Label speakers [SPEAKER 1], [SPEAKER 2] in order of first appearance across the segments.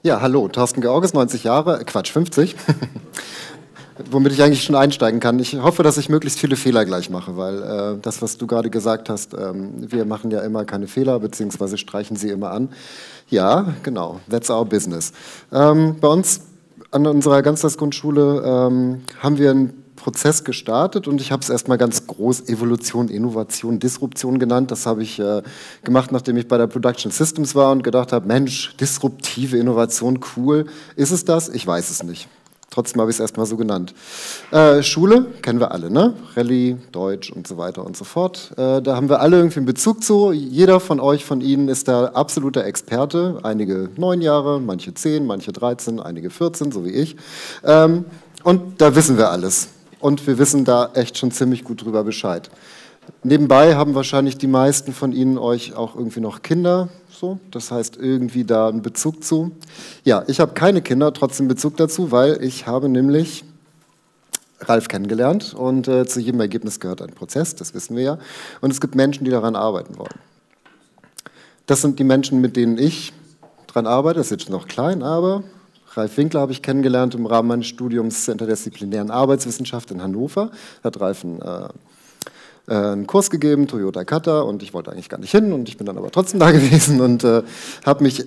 [SPEAKER 1] Ja, hallo, Thorsten Georges, 90 Jahre, Quatsch, 50. Womit ich eigentlich schon einsteigen kann. Ich hoffe, dass ich möglichst viele Fehler gleich mache, weil das, was du gerade gesagt hast, wir machen ja immer keine Fehler, beziehungsweise streichen sie immer an. Ja, genau, that's our business. Bei uns an unserer Ganztagsgrundschule haben wir einen Prozess gestartet und ich habe es erstmal ganz groß Evolution, Innovation, Disruption genannt. Das habe ich gemacht, nachdem ich bei der Production Systems war und gedacht habe, Mensch, disruptive Innovation, cool. Ist es das? Ich weiß es nicht. Trotzdem habe ich es erstmal so genannt. Schule, kennen wir alle, ne? Rallye, Deutsch und so weiter und so fort. Da haben wir alle irgendwie einen Bezug zu. Jeder von euch, von Ihnen ist da absoluter Experte. Einige 9 Jahre, manche 10, manche 13, einige 14, so wie ich. Und da wissen wir alles. Und wir wissen da echt schon ziemlich gut drüber Bescheid. Nebenbei haben wahrscheinlich die meisten von Ihnen euch auch irgendwie noch Kinder, so, das heißt irgendwie da einen Bezug zu. Ja, ich habe keine Kinder, trotzdem Bezug dazu, weil ich habe nämlich Ralf kennengelernt und zu jedem Ergebnis gehört ein Prozess, das wissen wir ja. Und es gibt Menschen, die daran arbeiten wollen. Das sind die Menschen, mit denen ich daran arbeite, das ist jetzt noch klein, aber Ralf Winkler habe ich kennengelernt im Rahmen meines Studiums zur interdisziplinären Arbeitswissenschaft in Hannover. Da hat Ralf einen Kurs gegeben, Toyota Kata, und ich wollte eigentlich gar nicht hin und ich bin dann aber trotzdem da gewesen und habe mich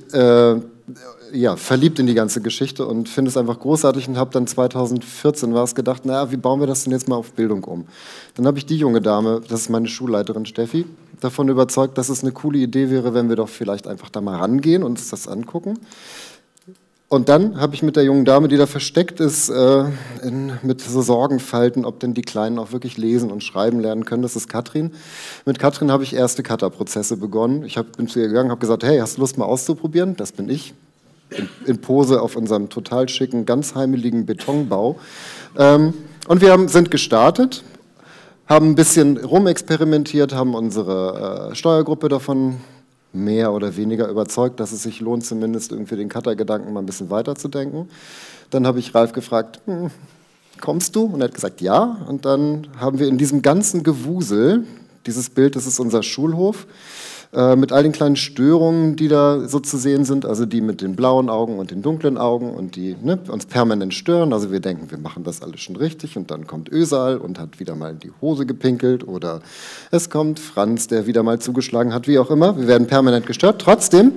[SPEAKER 1] ja, verliebt in die ganze Geschichte und finde es einfach großartig und habe dann 2014 gedacht, naja, wie bauen wir das denn jetzt mal auf Bildung um? Dann habe ich die junge Dame, das ist meine Schulleiterin Steffi, davon überzeugt, dass es eine coole Idee wäre, wenn wir doch vielleicht einfach da mal rangehen und uns das angucken. Und dann habe ich mit der jungen Dame, die da versteckt ist, mit so Sorgenfalten, ob denn die Kleinen auch wirklich lesen und schreiben lernen können, das ist Katrin. Mit Katrin habe ich erste Kata-Prozesse begonnen. Ich bin zu ihr gegangen, habe gesagt, hey, hast du Lust mal auszuprobieren? Das bin ich, in Pose auf unserem total schicken, ganz heimeligen Betonbau. Und wir sind gestartet, haben ein bisschen rumexperimentiert, haben unsere Steuergruppe davon mehr oder weniger überzeugt, dass es sich lohnt, zumindest irgendwie den Kata-Gedanken mal ein bisschen weiterzudenken. Dann habe ich Ralf gefragt, kommst du? Und er hat gesagt, ja. Und dann haben wir in diesem ganzen Gewusel, dieses Bild, das ist unser Schulhof, mit all den kleinen Störungen, die da so zu sehen sind, also die mit den blauen Augen und den dunklen Augen und die uns permanent stören. Also wir denken, wir machen das alles schon richtig und dann kommt Özal und hat wieder mal in die Hose gepinkelt oder es kommt Franz, der wieder mal zugeschlagen hat, wie auch immer. Wir werden permanent gestört. Trotzdem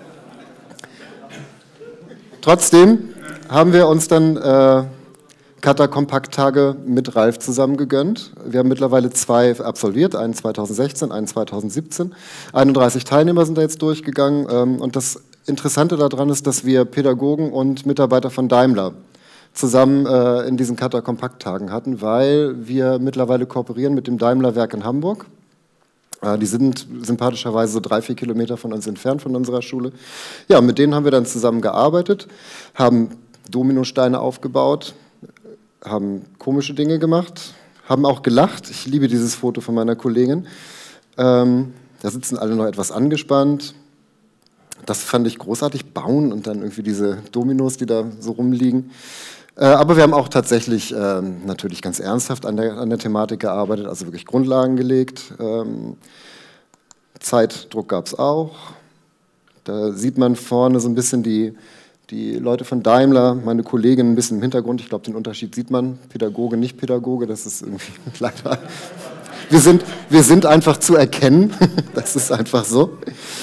[SPEAKER 1] haben wir uns dann Kata-Kompakt-Tage mit Ralf zusammen gegönnt. Wir haben mittlerweile 2 absolviert, einen 2016, einen 2017. 31 Teilnehmer sind da jetzt durchgegangen. Und das Interessante daran ist, dass wir Pädagogen und Mitarbeiter von Daimler zusammen in diesen Kata-Kompakt-Tagen hatten, weil wir mittlerweile kooperieren mit dem Daimler-Werk in Hamburg. Die sind sympathischerweise so 3-4 Kilometer von uns entfernt, von unserer Schule. Ja, mit denen haben wir dann zusammen gearbeitet, haben Dominosteine aufgebaut, haben komische Dinge gemacht, haben auch gelacht. Ich liebe dieses Foto von meiner Kollegin. Da sitzen alle noch etwas angespannt. Das fand ich großartig, bauen und dann irgendwie diese Dominos, die da so rumliegen. Aber wir haben auch tatsächlich natürlich ganz ernsthaft an der Thematik gearbeitet, also wirklich Grundlagen gelegt. Zeitdruck gab es auch. Da sieht man vorne so ein bisschen die Leute von Daimler, meine Kollegin ein bisschen im Hintergrund, ich glaube, den Unterschied sieht man, Pädagoge, nicht Pädagoge, das ist irgendwie leider, wir sind einfach zu erkennen, das ist einfach so.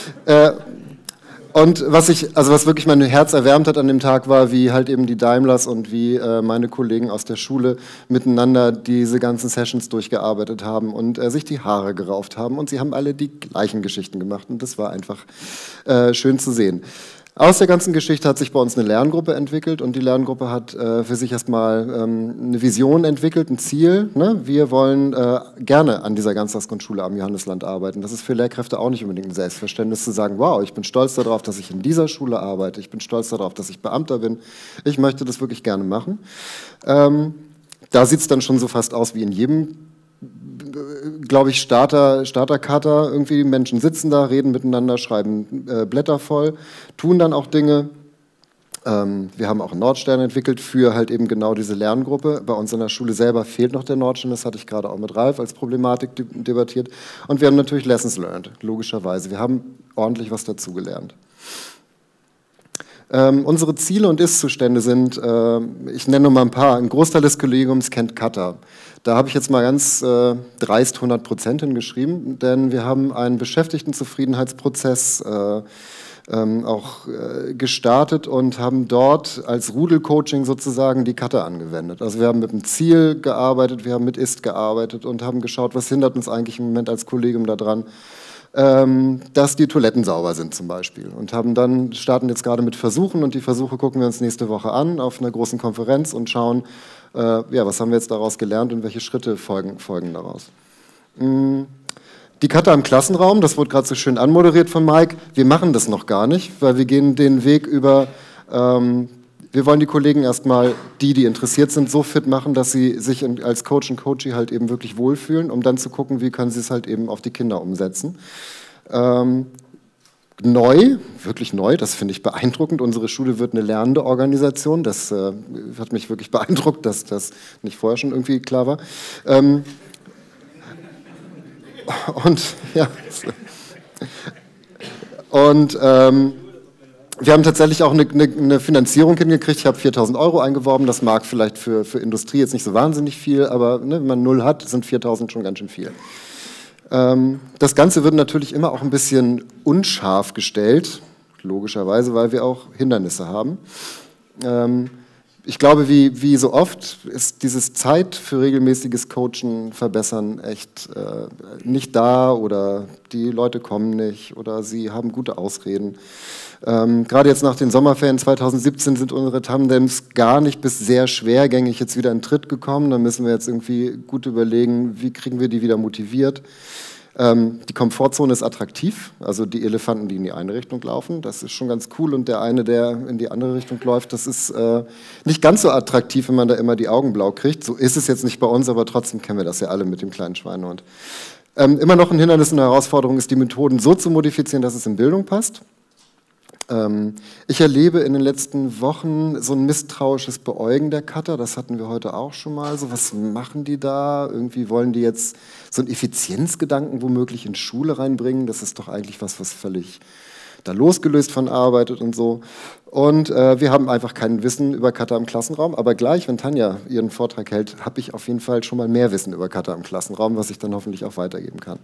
[SPEAKER 1] Und was wirklich mein Herz erwärmt hat an dem Tag war, wie halt eben die Daimlers und wie meine Kollegen aus der Schule miteinander diese ganzen Sessions durchgearbeitet haben und sich die Haare gerauft haben und sie haben alle die gleichen Geschichten gemacht und das war einfach schön zu sehen. Aus der ganzen Geschichte hat sich bei uns eine Lerngruppe entwickelt und die Lerngruppe hat für sich erstmal eine Vision entwickelt, ein Ziel. Ne? Wir wollen gerne an dieser Ganztagsgrundschule am Johannisland arbeiten. Das ist für Lehrkräfte auch nicht unbedingt ein Selbstverständnis zu sagen, wow, ich bin stolz darauf, dass ich in dieser Schule arbeite, ich bin stolz darauf, dass ich Beamter bin, ich möchte das wirklich gerne machen. Da sieht es dann schon so fast aus wie in jedem, glaube ich, Starter-Kata, irgendwie die Menschen sitzen da, reden miteinander, schreiben Blätter voll, tun dann auch Dinge. Wir haben auch einen Nordstern entwickelt für halt eben genau diese Lerngruppe. Bei uns in der Schule selber fehlt noch der Nordstern, das hatte ich gerade auch mit Ralf als Problematik debattiert. Und wir haben natürlich Lessons learned, logischerweise. Wir haben ordentlich was dazugelernt. Unsere Ziele und Ist-Zustände sind, ich nenne nur mal ein paar, ein Großteil des Kollegiums kennt Kata. Da habe ich jetzt mal ganz dreist 100% hingeschrieben, denn wir haben einen Beschäftigtenzufriedenheitsprozess auch gestartet und haben dort als Rudelcoaching sozusagen die Kata angewendet. Also wir haben mit dem Ziel gearbeitet, wir haben mit Ist gearbeitet und haben geschaut, was hindert uns eigentlich im Moment als Kollegium daran, dass die Toiletten sauber sind zum Beispiel. Und starten jetzt gerade mit Versuchen und die Versuche gucken wir uns nächste Woche an auf einer großen Konferenz und schauen, ja, was haben wir jetzt daraus gelernt und welche Schritte folgen daraus. Die Kata im Klassenraum, das wurde gerade so schön anmoderiert von Mike, wir machen das noch gar nicht, weil wir gehen den Weg über, wir wollen die Kollegen erstmal, die interessiert sind, so fit machen, dass sie sich als Coach und Coachie halt eben wirklich wohlfühlen, um dann zu gucken, wie können sie es halt eben auf die Kinder umsetzen. Wirklich neu, das finde ich beeindruckend. Unsere Schule wird eine lernende Organisation. Das hat mich wirklich beeindruckt, dass das nicht vorher schon irgendwie klar war. Wir haben tatsächlich auch eine Finanzierung hingekriegt. Ich habe 4.000 € eingeworben. Das mag vielleicht für Industrie jetzt nicht so wahnsinnig viel, aber ne, wenn man 0 hat, sind 4.000 schon ganz schön viel. Das Ganze wird natürlich immer auch ein bisschen unscharf gestellt, logischerweise, weil wir auch Hindernisse haben. Ich glaube, wie so oft ist dieses Zeit für regelmäßiges Coachen, Verbessern echt nicht da oder die Leute kommen nicht oder sie haben gute Ausreden. Gerade jetzt nach den Sommerferien 2017 sind unsere Tandems gar nicht bis sehr schwergängig jetzt wieder in Tritt gekommen. Da müssen wir jetzt irgendwie gut überlegen, wie kriegen wir die wieder motiviert. Die Komfortzone ist attraktiv, also die Elefanten, die in die eine Richtung laufen, das ist schon ganz cool und der eine, der in die andere Richtung läuft, das ist nicht ganz so attraktiv, wenn man da immer die Augen blau kriegt. So ist es jetzt nicht bei uns, aber trotzdem kennen wir das ja alle mit dem kleinen Schweinehund. Immer noch ein Hindernis und eine Herausforderung ist, die Methoden so zu modifizieren, dass es in Bildung passt. Ich erlebe in den letzten Wochen so ein misstrauisches Beäugen der Kata, das hatten wir heute auch schon mal, so was machen die da, irgendwie wollen die jetzt so einen Effizienzgedanken womöglich in Schule reinbringen, das ist doch eigentlich was völlig da losgelöst von arbeitet und so. Und wir haben einfach kein Wissen über Kata im Klassenraum, aber gleich, wenn Tanja ihren Vortrag hält, habe ich auf jeden Fall schon mal mehr Wissen über Kata im Klassenraum, was ich dann hoffentlich auch weitergeben kann.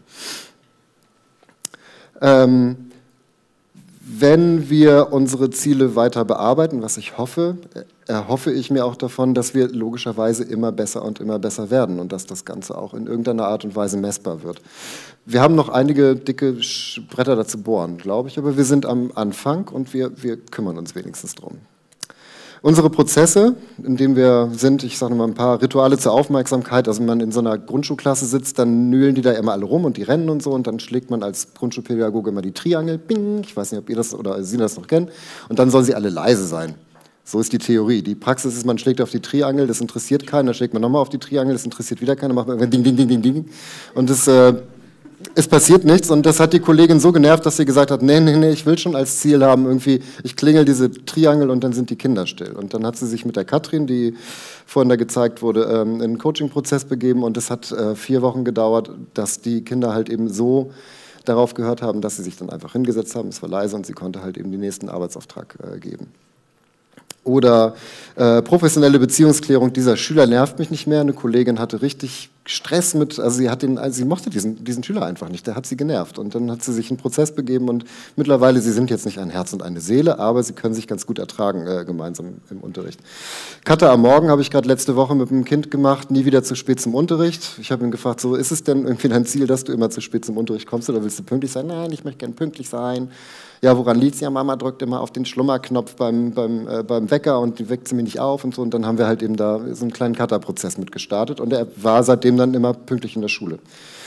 [SPEAKER 1] Wenn wir unsere Ziele weiter bearbeiten, was ich hoffe, erhoffe ich mir auch davon, dass wir logischerweise immer besser und immer besser werden und dass das Ganze auch in irgendeiner Art und Weise messbar wird. Wir haben noch einige dicke Bretter dazu bohren, glaube ich, aber wir sind am Anfang und wir kümmern uns wenigstens drum. Unsere Prozesse, in denen wir sind, ich sage mal ein paar Rituale zur Aufmerksamkeit, also wenn man in so einer Grundschulklasse sitzt, dann nühlen die da immer alle rum und die rennen und so und dann schlägt man als Grundschulpädagoge immer die Triangel, bing, ich weiß nicht, ob ihr das oder Sie das noch kennen, und dann sollen sie alle leise sein. So ist die Theorie. Die Praxis ist, man schlägt auf die Triangel, das interessiert keinen, dann schlägt man nochmal auf die Triangel, das interessiert wieder keinen, dann macht man ding, ding, ding, ding, ding und es passiert nichts und das hat die Kollegin so genervt, dass sie gesagt hat, nee, ich will schon als Ziel haben, irgendwie, ich klingel diese Triangel und dann sind die Kinder still. Und dann hat sie sich mit der Katrin, die vorhin da gezeigt wurde, in einen Coaching-Prozess begeben und es hat 4 Wochen gedauert, dass die Kinder halt eben so darauf gehört haben, dass sie sich dann einfach hingesetzt haben, es war leise und sie konnte halt eben den nächsten Arbeitsauftrag geben. Oder professionelle Beziehungsklärung, dieser Schüler nervt mich nicht mehr. Eine Kollegin hatte richtig Stress mit, also sie mochte diesen Schüler einfach nicht, der hat sie genervt. Und dann hat sie sich in einen Prozess begeben und mittlerweile, sie sind jetzt nicht ein Herz und eine Seele, aber sie können sich ganz gut ertragen gemeinsam im Unterricht. Kata am Morgen habe ich gerade letzte Woche mit einem Kind gemacht, nie wieder zu spät zum Unterricht. Ich habe ihn gefragt, so ist es denn irgendwie dein Ziel, dass du immer zu spät zum Unterricht kommst oder willst du pünktlich sein? Nein, ich möchte gerne pünktlich sein. Ja, woran liegt es? Ja, Mama drückt immer auf den Schlummerknopf beim Wecker und die weckt sie mich nicht auf und so. Und dann haben wir halt eben da so einen kleinen Kata-Prozess mit gestartet und er war seitdem dann immer pünktlich in der Schule.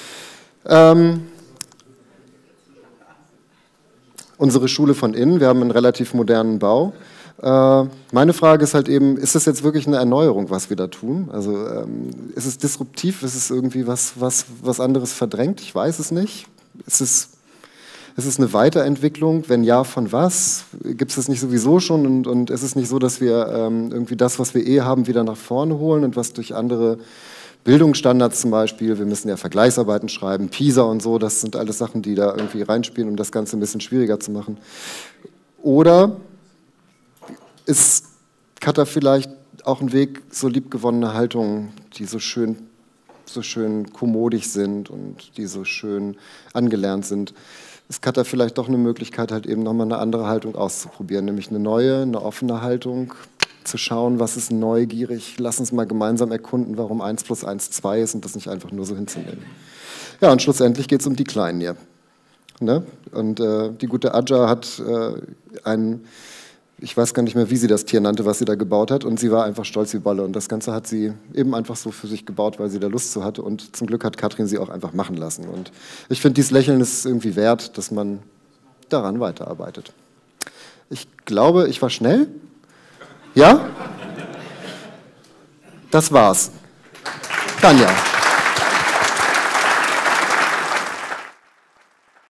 [SPEAKER 1] Unsere Schule von innen, wir haben einen relativ modernen Bau. Meine Frage ist halt eben, ist das jetzt wirklich eine Erneuerung, was wir da tun? Also ist es disruptiv, ist es irgendwie was anderes verdrängt? Ich weiß es nicht. Ist es eine Weiterentwicklung? Wenn ja, von was? Gibt es das nicht sowieso schon? Und ist es nicht so, dass wir irgendwie das, was wir haben, wieder nach vorne holen und was durch andere Bildungsstandards zum Beispiel, wir müssen ja Vergleichsarbeiten schreiben, PISA und so, das sind alles Sachen, die da irgendwie reinspielen, um das Ganze ein bisschen schwieriger zu machen. Oder ist Kata vielleicht auch ein Weg, so liebgewonnene Haltungen, die so schön kommodig sind und die so schön angelernt sind, ist Kata vielleicht doch eine Möglichkeit, halt eben nochmal eine andere Haltung auszuprobieren, nämlich eine neue, eine offene Haltung, zu schauen, was ist neugierig, lass uns mal gemeinsam erkunden, warum 1 + 1 2 ist und das nicht einfach nur so hinzunehmen. Ja, und schlussendlich geht es um die Kleinen hier. Ne? Und die gute Adja hat ich weiß gar nicht mehr, wie sie das Tier nannte, was sie da gebaut hat, und sie war einfach stolz wie Bolle. Und das Ganze hat sie eben einfach so für sich gebaut, weil sie da Lust zu hatte. Und zum Glück hat Katrin sie auch einfach machen lassen. Und ich finde, dieses Lächeln ist irgendwie wert, dass man daran weiterarbeitet. Ich glaube, ich war schnell. Ja? Das war's. Tanja.